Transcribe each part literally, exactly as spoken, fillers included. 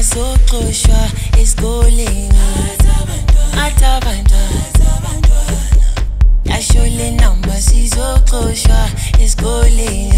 bazoxoshwa esikoleni atabantwana yasho le namba sizoxoshwa esikoleni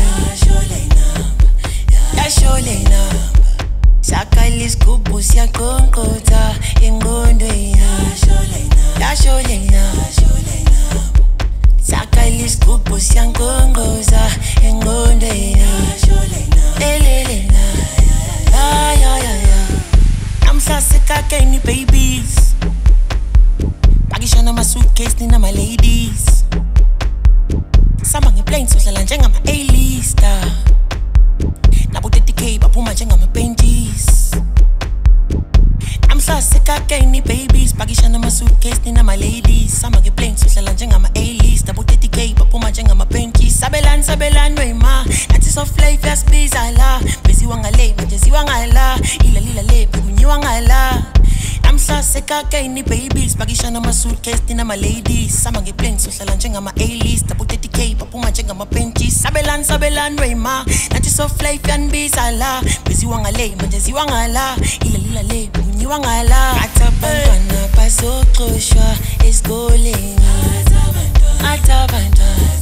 yasho le namba sakala isigubhu siyaqonqotha engqondweni yasho le namba sakala isigubhu siyaqonqotha engqondweni elele na ya ya ya ya namhla sekakeni babies pakishana ma suitcase nina ma ladies sama ngeplane sohlala njengama A-lister nabo thirty K baphuma njengama benches namhla sekakeni babies pakishana ma suitcase nina ma ladies sama ngeplane sohlala njengama A-lister nabo thirty K baphuma njengama benches sabelani sabelani wema nathi soft life yasibiza la beziwa ngale manje ziwa ngala ila lila le kunyiwa ngala namhla sekakeni babies pakishana ma suitcase nina ma ladies sama ngeplane sohlala njengama A-list nabo thirty K baphuma njengama benches sabelani sabelani wema nathi soft life yanibiza la beziwa ngale manje ziwa ngala ila lila le kunyiwa ngala atabantwana bazoxoshwa esikoleni atabantwana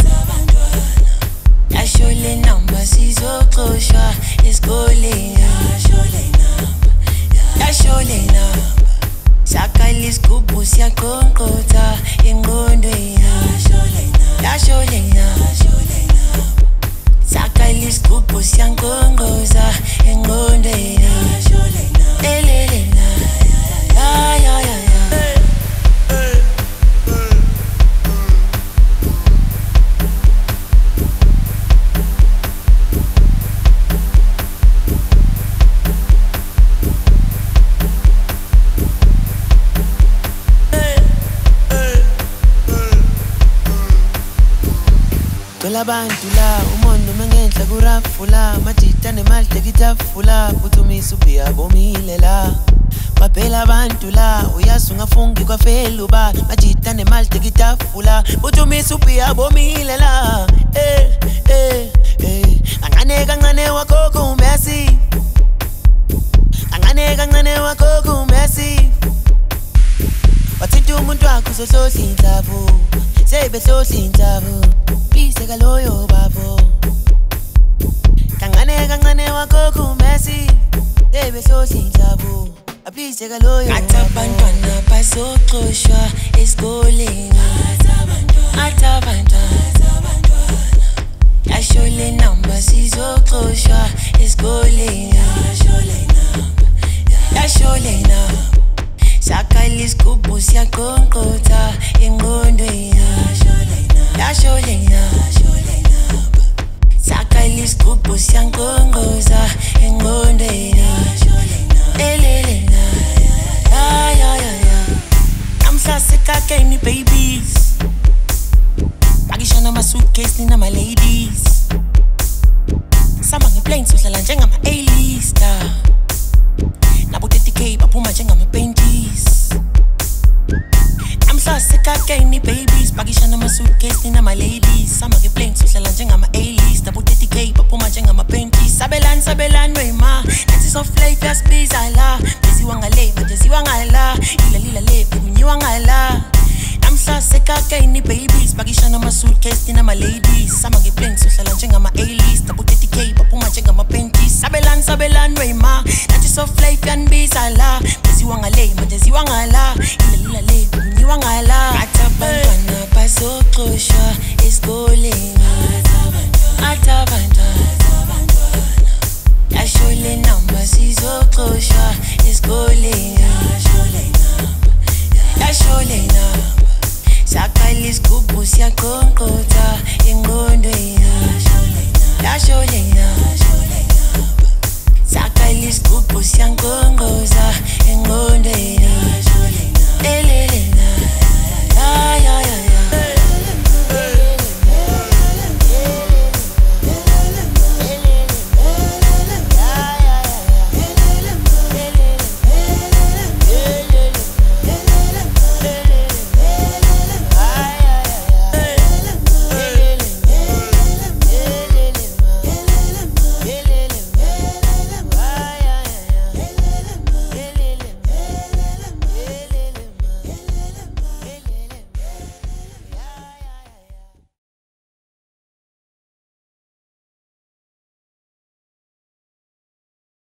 yasho le namba sizoxoshwa esikoleni yasho le namba sakala isigubhu siyaqonqotha engqondweni yasho le namba sakala isigubhu siyaqonqotha engqondweni elele na ya ya ya ya abantu la umondo mengenhla kurafula majita nemali tekitafula uthumisa ubhiya bomile la baphela abantu la uyazi ungafungi kwafela uba majita nemali tekitafula uthumisa ubhiya bomile la eh eh eh angane kancane wakho kumbesi angane kancane wakho kumbesi wathinta umuntu wakho sohlohla indlavu sebe hlohla indlavu please kaloyo babo kancane kancane wakho kumbesi sebe hlohla indlavu please kaloyo atabantwana bazoxoshwa esikoleni atabantwana yasho le namba sizoxoshwa esikoleni yasho le namba sakala isigubhu siyaqonqotha engqondweni yasho le namba sakala isigubhu siyaqonqotha engqondweni elele na ya ya ya ya namhla sekakeni babies pakishana ma suitcase nina ma ladies sama ngeplane sohlala njengama A-lister nabo thirty K baphuma njengama benches namhla sekakeni babies pakishana ma suitcase nina ma ladies sama ngeplane sohlala njengama A-list nabo thirty K baphuma njengama benches sabelani sabelani wema nathi soft life yasibiza la beziwa ngale manje ziwa ngala ila lila le kunyiwa ngala namhla sekakeni babies pakishana ma suitcase nina ma ladies sama ngeplane sohlala njengama A-list nabo thirty K baphuma njengama benches sabelani sabelani wema nathi soft life yanibiza la beziwa ngale manje ziwa ngala ila lila le kunyiwa ngala atabantwana bazoxoshwa esikoleni atabantwana yasho le namba sizoxoshwa esikoleni yasho le namba sakala isigubhu siyaqonqotha engqondweni yasho le namba sakala isigubhu siyaqonqotha engqondweni elele